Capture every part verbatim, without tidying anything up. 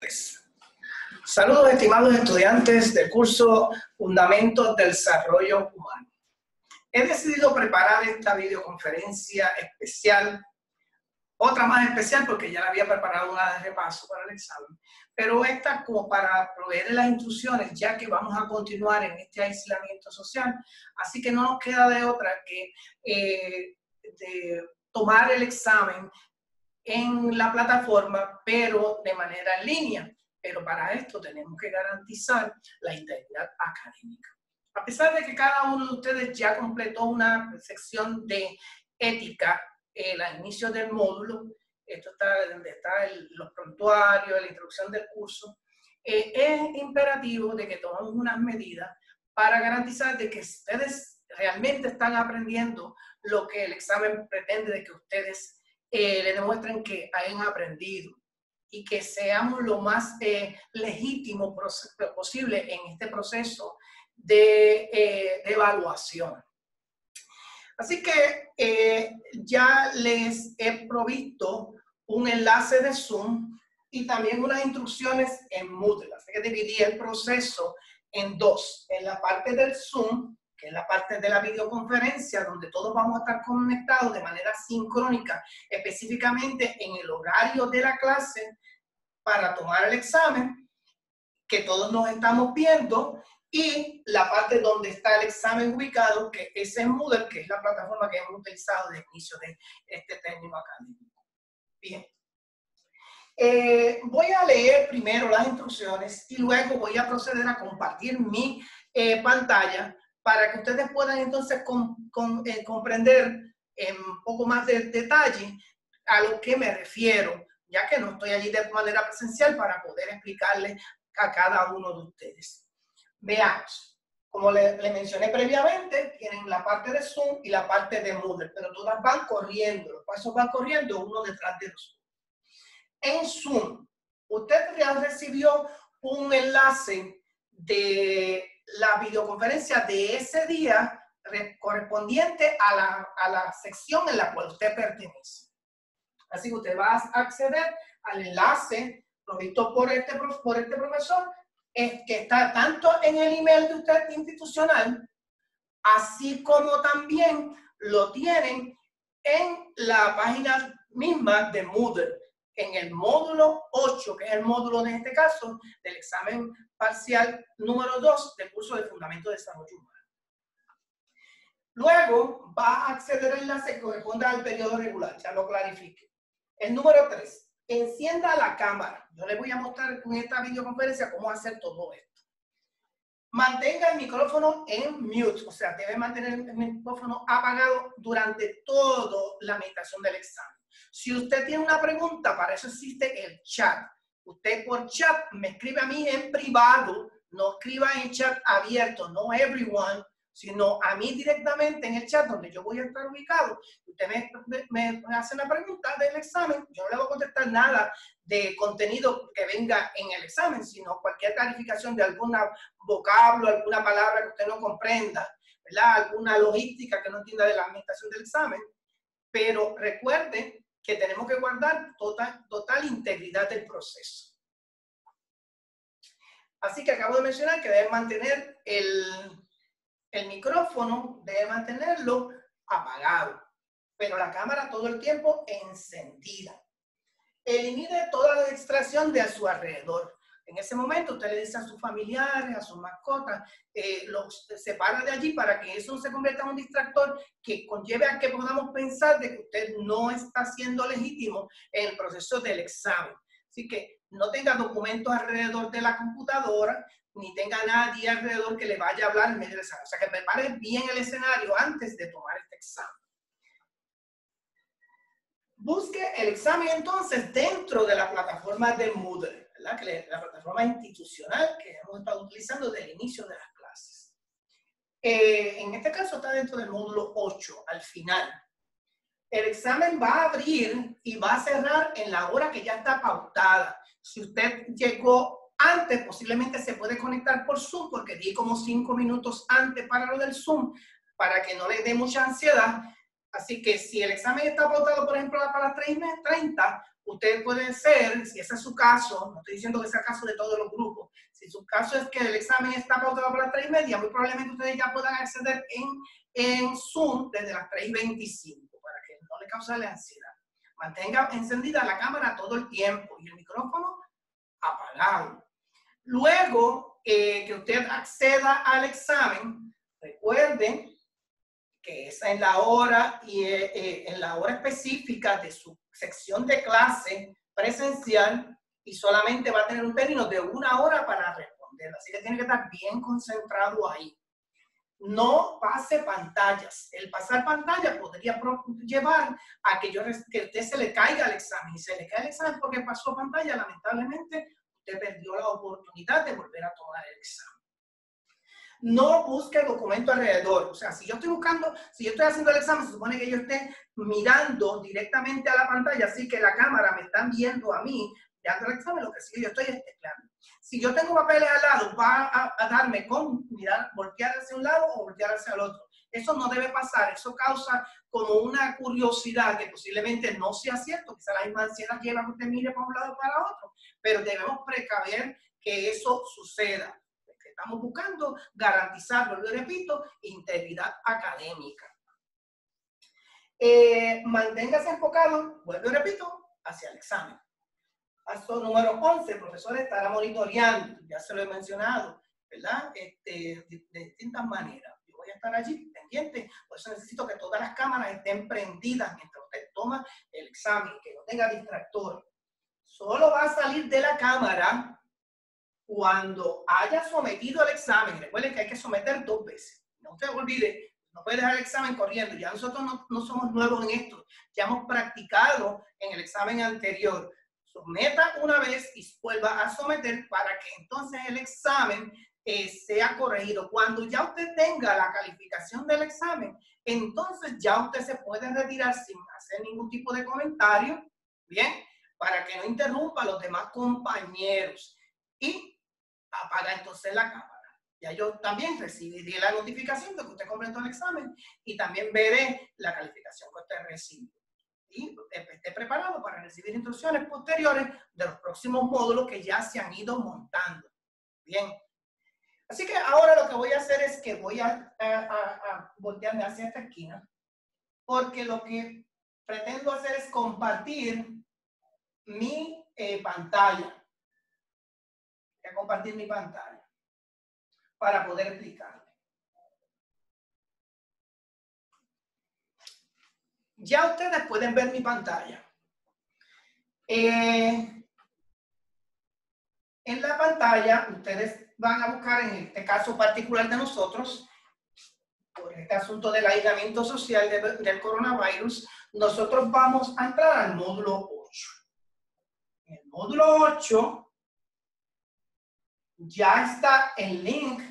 Saludos, estimados estudiantes del curso Fundamentos del Desarrollo Humano. He decidido preparar esta videoconferencia especial, otra más especial porque ya la había preparado una de repaso para el examen, pero esta como para proveer las instrucciones, ya que vamos a continuar en este aislamiento social, así que no nos queda de otra que eh, de tomar el examen en la plataforma, pero de manera en línea. Pero para esto tenemos que garantizar la integridad académica. A pesar de que cada uno de ustedes ya completó una sección de ética eh, al inicio del módulo, esto está donde está el, los prontuarios, la introducción del curso, eh, es imperativo de que tomemos unas medidas para garantizar de que ustedes realmente están aprendiendo lo que el examen pretende de que ustedes eh, le demuestren que hayan aprendido, y que seamos lo más eh, legítimo posible en este proceso de, eh, de evaluación. Así que eh, ya les he provisto un enlace de Zoom y también unas instrucciones en Moodle. Así que dividí el proceso en dos. En la parte del Zoom, que es la parte de la videoconferencia, donde todos vamos a estar conectados de manera sincrónica, específicamente en el horario de la clase, para tomar el examen, que todos nos estamos viendo, y la parte donde está el examen ubicado, que es en Moodle, que es la plataforma que hemos utilizado desde el inicio de este término académico. Bien. Eh, voy a leer primero las instrucciones y luego voy a proceder a compartir mi eh, pantalla para que ustedes puedan entonces con, con, eh, comprender en un poco más de detalle a lo que me refiero, ya que no estoy allí de manera presencial para poder explicarle a cada uno de ustedes. Veamos. Como le, le mencioné previamente, tienen la parte de Zoom y la parte de Moodle, pero todas van corriendo, los pasos van corriendo uno detrás de los otros. En Zoom, usted ya recibió un enlace de la videoconferencia de ese día correspondiente a la, a la sección en la cual usted pertenece. Así que usted va a acceder al enlace provisto por este, por este profesor, es que está tanto en el email de usted institucional, así como también lo tienen en la página misma de Moodle, en el módulo ocho, que es el módulo en este caso del examen parcial número dos del curso de Fundamento de Desarrollo Humano. Luego va a acceder al enlace que corresponde al periodo regular, ya lo clarifique. El número tres, encienda la cámara. Yo les voy a mostrar en esta videoconferencia cómo hacer todo esto. Mantenga el micrófono en mute, o sea, debe mantener el micrófono apagado durante toda la meditación del examen. Si usted tiene una pregunta, para eso existe el chat. Usted por chat me escribe a mí en privado, no escriba en chat abierto, no everyone, sino a mí directamente en el chat donde yo voy a estar ubicado. Usted me, me, me hace una pregunta del examen, yo no le voy a contestar nada de contenido que venga en el examen, sino cualquier clarificación de algún vocablo, alguna palabra que usted no comprenda, ¿verdad? Alguna logística que no entienda de la administración del examen. Pero recuerde que tenemos que guardar total, total integridad del proceso. Así que acabo de mencionar que deben mantener el... El micrófono debe mantenerlo apagado, pero la cámara todo el tiempo encendida. Elimine toda la distracción de a su alrededor. En ese momento usted le dice a sus familiares, a sus mascotas, eh, los separa de allí para que eso no se convierta en un distractor que conlleve a que podamos pensar de que usted no está siendo legítimo en el proceso del examen. Así que no tenga documentos alrededor de la computadora, ni tenga nadie alrededor que le vaya a hablar en medio del examen. O sea, que prepare bien el escenario antes de tomar este examen. Busque el examen entonces dentro de la plataforma de Moodle, ¿verdad? Que es la plataforma institucional que hemos estado utilizando desde el inicio de las clases. Eh, en este caso está dentro del módulo ocho, al final. El examen va a abrir y va a cerrar en la hora que ya está pautada. Si usted llegó antes, posiblemente se puede conectar por Zoom, porque di como cinco minutos antes para lo del Zoom, para que no le dé mucha ansiedad. Así que si el examen está pautado, por ejemplo, para las tres y treinta, usted puede ser, si ese es su caso, no estoy diciendo que sea el caso de todos los grupos, si su caso es que el examen está pautado para las tres y media, muy probablemente ustedes ya puedan acceder en, en Zoom desde las tres y veinticinco, para que no le cause la ansiedad. Mantenga encendida la cámara todo el tiempo y el micrófono apagado. Luego eh, que usted acceda al examen, recuerden que es en la hora y eh, eh, en la hora específica de su sección de clase presencial y solamente va a tener un término de una hora para responder. Así que tiene que estar bien concentrado ahí. No pase pantallas. El pasar pantalla podría llevar a que, yo, que usted se le caiga el examen. Y se le cae el examen porque pasó pantalla, lamentablemente, usted perdió la oportunidad de volver a tomar el examen. No busque documento alrededor. O sea, si yo estoy buscando, si yo estoy haciendo el examen, se supone que yo esté mirando directamente a la pantalla, así que la cámara me están viendo a mí, mirando el examen, lo que sí yo estoy tecleando. Si yo tengo papeles al lado, va a, a darme con mirar, voltear hacia un lado o voltear hacia el otro. Eso no debe pasar, eso causa como una curiosidad que posiblemente no sea cierto, quizá la misma ansiedad lleva a que usted mire para un lado o para otro, pero debemos precaver que eso suceda. Estamos buscando garantizar, lo repito, integridad académica. Eh, manténgase enfocado, vuelvo y repito, hacia el examen. Paso número once, el profesor estará monitoreando, ya se lo he mencionado, ¿verdad? Este, de, de distintas maneras. Yo voy a estar allí pendiente, por eso necesito que todas las cámaras estén prendidas mientras usted toma el examen, que no tenga distractor. Solo va a salir de la cámara cuando haya sometido el examen. Recuerden que hay que someter dos veces. No se olvide, no puede dejar el examen corriendo. Ya nosotros no, no somos nuevos en esto. Ya hemos practicado en el examen anterior. Someta una vez y vuelva a someter para que entonces el examen eh, sea corregido. Cuando ya usted tenga la calificación del examen, entonces ya usted se puede retirar sin hacer ningún tipo de comentario, ¿bien? Para que no interrumpa a los demás compañeros. Y apaga entonces la cámara. Ya yo también recibiré la notificación de que usted completó el examen y también veré la calificación que usted recibió. Y esté preparado para recibir instrucciones posteriores de los próximos módulos que ya se han ido montando. Bien. Así que ahora lo que voy a hacer es que voy a, a, a, a voltearme hacia esta esquina, porque lo que pretendo hacer es compartir mi eh, pantalla. Voy a compartir mi pantalla para poder explicarle. Ya ustedes pueden ver mi pantalla. Eh, en la pantalla, ustedes van a buscar, en este caso particular de nosotros, por este asunto del aislamiento social de, del coronavirus, nosotros vamos a entrar al módulo ocho. En el módulo ocho, ya está el link,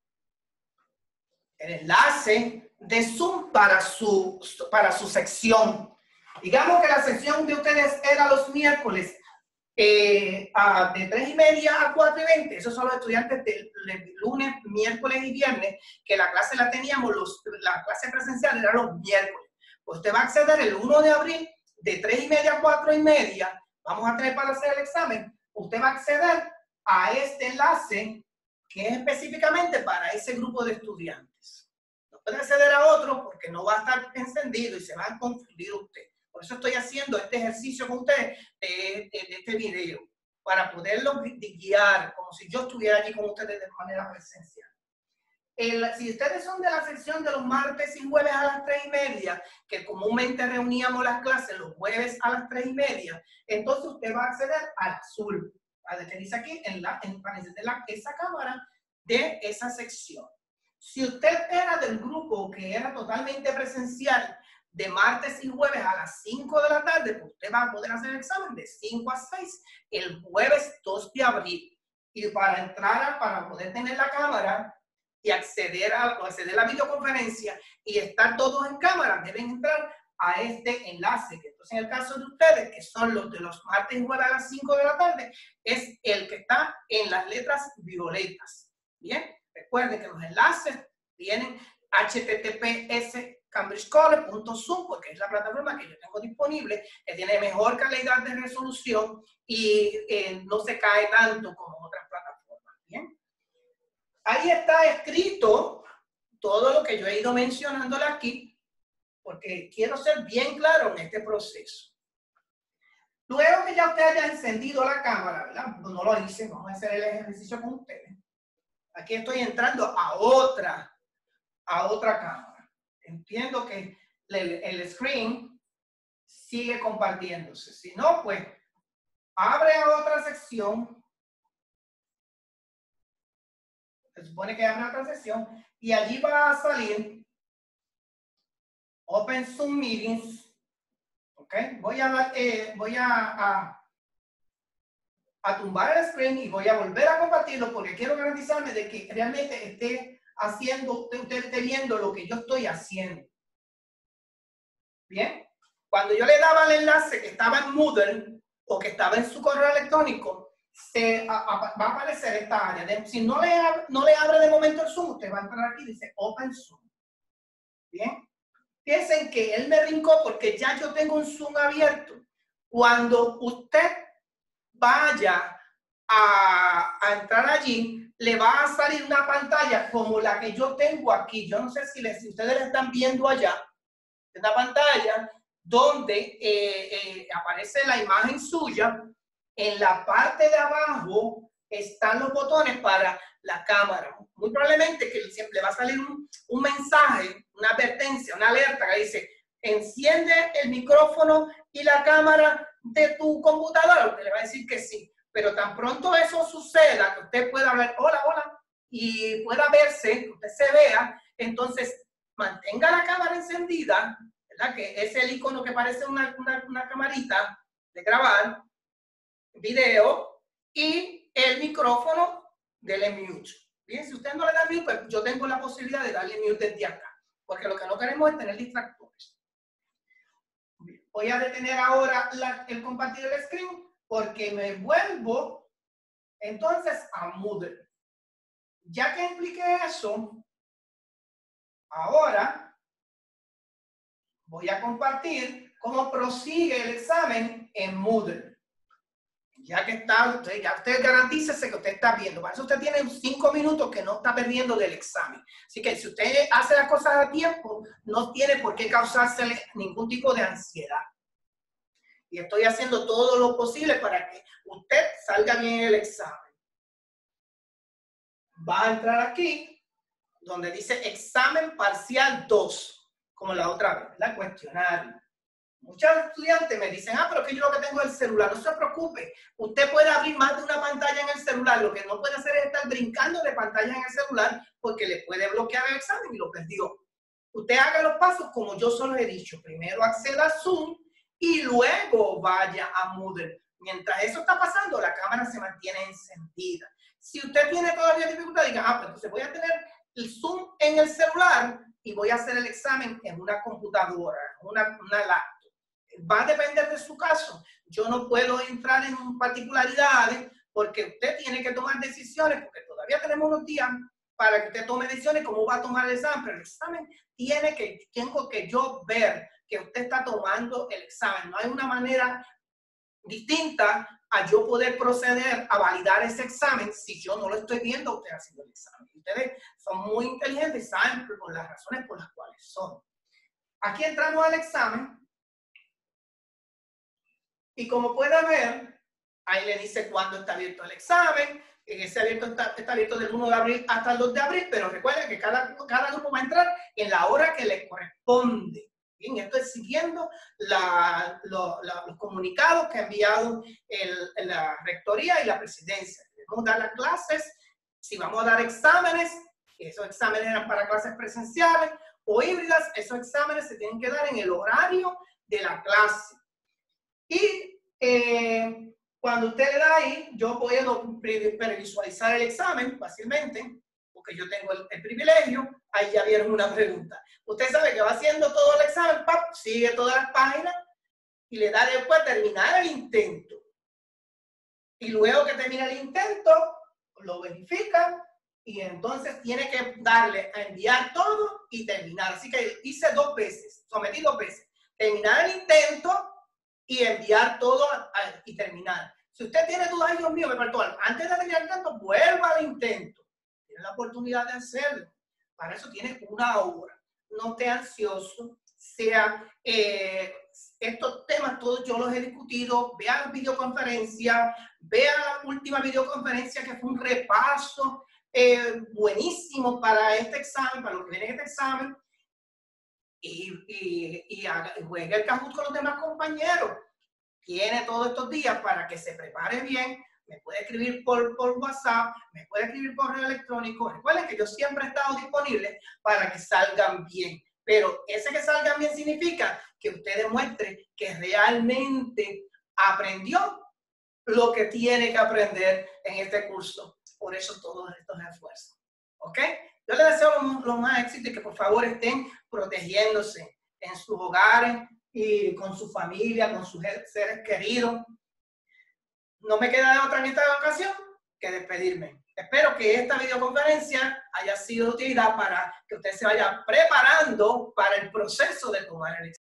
el enlace de Zoom para su, para su sección. Digamos que la sección de ustedes era los miércoles eh, a, de tres y media a cuatro y veinte. Esos son los estudiantes del de lunes, miércoles y viernes, que la clase la teníamos, los, la clase presencial era los miércoles. Pues usted va a acceder el uno de abril de tres y media a cuatro y media. Vamos a tener para hacer el examen. Usted va a acceder a este enlace que es específicamente para ese grupo de estudiantes. No puede acceder a otro porque no va a estar encendido y se va a confundir usted. Por eso estoy haciendo este ejercicio con ustedes de, de, de este video, para poderlo guiar como si yo estuviera allí con ustedes de manera presencial. El, si ustedes son de la sección de los martes y jueves a las tres y media, que comúnmente reuníamos las clases los jueves a las tres y media, entonces usted va a acceder al azul. A que dice aquí en la, en, para encender la, esa cámara de esa sección. Si usted era del grupo que era totalmente presencial de martes y jueves a las cinco de la tarde, pues usted va a poder hacer el examen de cinco a seis el jueves dos de abril. Y para entrar, a, para poder tener la cámara y acceder a, o acceder a la videoconferencia y estar todos en cámara, deben entrar a este enlace, que entonces en el caso de ustedes, que son los de los martes y jueves a las cinco de la tarde, es el que está en las letras violetas. Bien, recuerden que los enlaces tienen H T T P S cambridge college punto zoom, porque es la plataforma que yo tengo disponible, que tiene mejor calidad de resolución y eh, no se cae tanto como otras plataformas. ¿Bien? Ahí está escrito todo lo que yo he ido mencionándole aquí, porque quiero ser bien claro en este proceso. Luego que ya usted haya encendido la cámara, ¿verdad? No lo hice, vamos a hacer el ejercicio con ustedes. Aquí estoy entrando a otra, a otra cámara. Entiendo que el, el screen sigue compartiéndose. Si no, pues abre a otra sección. Se supone que abre otra sección y allí va a salir Open Zoom Meetings. ¿Ok? Voy a, eh, voy a, a, a tumbar el screen y voy a volver a compartirlo porque quiero garantizarme de que realmente esté haciendo, usted, usted esté viendo lo que yo estoy haciendo. Bien, cuando yo le daba el enlace que estaba en Moodle o que estaba en su correo electrónico, se, a, a, va a aparecer esta área. De, si no le, no le abre de momento el Zoom, usted va a entrar aquí y dice Open Zoom. Bien, piensen que él me brincó porque ya yo tengo un Zoom abierto. Cuando usted vaya a, a entrar allí, le va a salir una pantalla como la que yo tengo aquí. Yo no sé si, les, si ustedes la están viendo allá. Una pantalla donde eh, eh, aparece la imagen suya. En la parte de abajo están los botones para la cámara. Muy probablemente que siempre le va a salir un, un mensaje, una advertencia, una alerta que dice: enciende el micrófono y la cámara de tu computadora. Usted le va a decir que sí. Pero tan pronto eso suceda, que usted pueda hablar hola, hola, y pueda verse, que usted se vea, entonces mantenga la cámara encendida, ¿verdad? Que es el icono que parece una, una, una camarita de grabar video, y el micrófono dele mute. Bien, si usted no le da mute, pues yo tengo la posibilidad de darle mute desde acá, porque lo que no queremos es tener distractores. Bien, voy a detener ahora la, el compartir el screen, porque me vuelvo entonces a Moodle. Ya que expliqué eso, ahora voy a compartir cómo prosigue el examen en Moodle. Ya que está, usted, ya usted garantícese que usted está viendo. Para eso usted tiene cinco minutos que no está perdiendo del examen. Así que si usted hace las cosas a tiempo, no tiene por qué causarse ningún tipo de ansiedad. Y estoy haciendo todo lo posible para que usted salga bien en el examen. Va a entrar aquí, donde dice examen parcial dos, como la otra vez, ¿verdad? Cuestionario. Muchos estudiantes me dicen, ah, pero que yo lo que tengo es el celular. No se preocupe, usted puede abrir más de una pantalla en el celular. Lo que no puede hacer es estar brincando de pantalla en el celular porque le puede bloquear el examen y lo perdió. Usted haga los pasos como yo solo he dicho. Primero acceda a Zoom y luego vaya a Moodle. Mientras eso está pasando, la cámara se mantiene encendida. Si usted tiene todavía dificultad, diga, ah, pues entonces voy a tener el Zoom en el celular y voy a hacer el examen en una computadora, una, una laptop. Va a depender de su caso. Yo no puedo entrar en particularidades porque usted tiene que tomar decisiones, porque todavía tenemos unos días para que usted tome decisiones cómo va a tomar el examen. Pero el examen tiene que, tengo que yo ver que usted está tomando el examen. No hay una manera distinta a yo poder proceder a validar ese examen si yo no lo estoy viendo a usted haciendo el examen. Ustedes son muy inteligentes y saben por las razones por las cuales son. Aquí entramos al examen. Y como puede ver, ahí le dice cuándo está abierto el examen. En ese abierto está, está abierto del uno de abril hasta el dos de abril, pero recuerden que cada, cada grupo va a entrar en la hora que le corresponde. Bien, esto es siguiendo la, lo, la, los comunicados que ha enviado el, la rectoría y la presidencia. Debemos dar las clases, si vamos a dar exámenes, esos exámenes eran para clases presenciales o híbridas, esos exámenes se tienen que dar en el horario de la clase. Y eh, cuando usted le da ahí, yo puedo previsualizar el examen fácilmente, porque yo tengo el, el privilegio. Ahí ya vieron una pregunta. Usted sabe que va haciendo todo el examen, ¡pap! Sigue todas las páginas y le da después a terminar el intento. Y luego que termina el intento, lo verifica y entonces tiene que darle a enviar todo y terminar. Así que hice dos veces, sometí dos veces. Terminar el intento y enviar todo a, a, y terminar. Si usted tiene dudas, ay Dios mío, me faltó algo. Antes de terminar el intento, vuelva al intento. Tiene la oportunidad de hacerlo. Para eso tiene una hora. No esté ansioso. Sea, eh, estos temas todos yo los he discutido. Vea la videoconferencia. Vea la última videoconferencia que fue un repaso eh, buenísimo para este examen, para lo que viene en este examen. Y, y, y, haga, y juegue el Kahoot con los demás compañeros. Tiene todos estos días para que se prepare bien. Me puede escribir por, por WhatsApp, me puede escribir por correo electrónico. Recuerden que yo siempre he estado disponible para que salgan bien. Pero ese que salgan bien significa que usted demuestre que realmente aprendió lo que tiene que aprender en este curso. Por eso todos estos esfuerzos. ¿Ok? Yo les deseo lo, lo más éxito y que por favor estén protegiéndose en sus hogares y con su familia, con sus seres queridos. No me queda otra en esta ocasión que despedirme. Espero que esta videoconferencia haya sido de utilidad para que usted se vaya preparando para el proceso de tomar el examen.